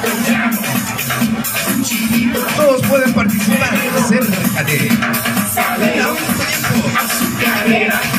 Todos pueden participar. Acércate. Dale a un tiempo.